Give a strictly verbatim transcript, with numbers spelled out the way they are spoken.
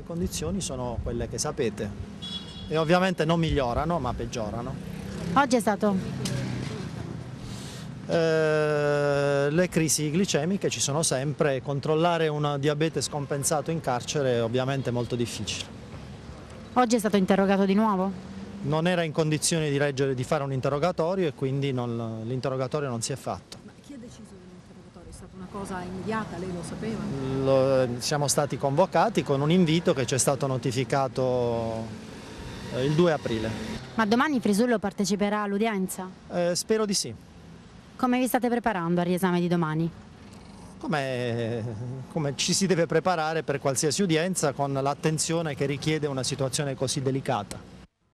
Le condizioni sono quelle che sapete e ovviamente non migliorano ma peggiorano. Oggi è stato? Eh, le crisi glicemiche ci sono sempre, controllare un diabete scompensato in carcere è ovviamente molto difficile. Oggi è stato interrogato di nuovo? Non era in condizioni di leggere, di fare un interrogatorio e quindi l'interrogatorio non si è fatto. Ma chi ha deciso dell'interrogatorio? È stata una cosa immediata, lei lo sapeva? Lo, siamo stati convocati con un invito che ci è stato notificato eh, il due aprile. Ma domani Frisullo parteciperà all'udienza? Eh, spero di sì. Come vi state preparando al riesame di domani? Come, come ci si deve preparare per qualsiasi udienza, con l'attenzione che richiede una situazione così delicata.